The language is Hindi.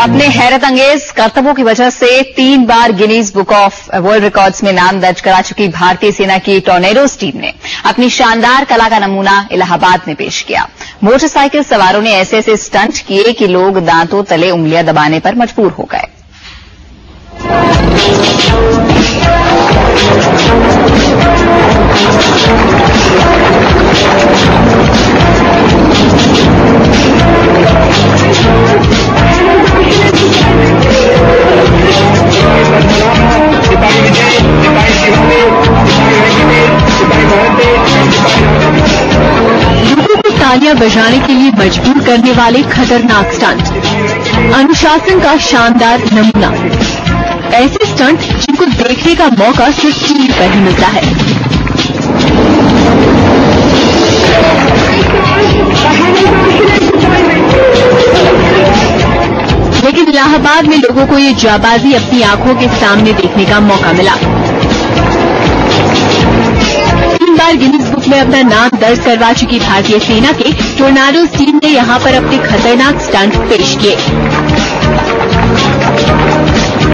अपने हैरत अंगेज करतबों की वजह से 3 बार Guinness Book of World Records में नाम दर्ज करा चुकी भारतीय सेना की टॉर्नेडोज टीम ने अपनी शानदार कला का नमूना इलाहाबाद में पेश किया। मोटरसाइकिल सवारों ने ऐसे ऐसे स्टंट किए कि लोग दांतों तले उंगलियां दबाने पर मजबूर हो गए। तालियां बजाने के लिए मजबूर करने वाले खतरनाक स्टंट, अनुशासन का शानदार नमूना। ऐसे स्टंट जिनको देखने का मौका सिर्फ टीवी पर ही मिलता है। लेकिन इलाहाबाद में लोगों को ये जाबाजी अपनी आंखों के सामने देखने का मौका मिला। 3 बार गिनीज बुक में अपना नाम दर्ज करवा चुकी भारतीय सेना के टॉर्नेडोज टीम ने यहां पर अपने खतरनाक स्टंट पेश किए।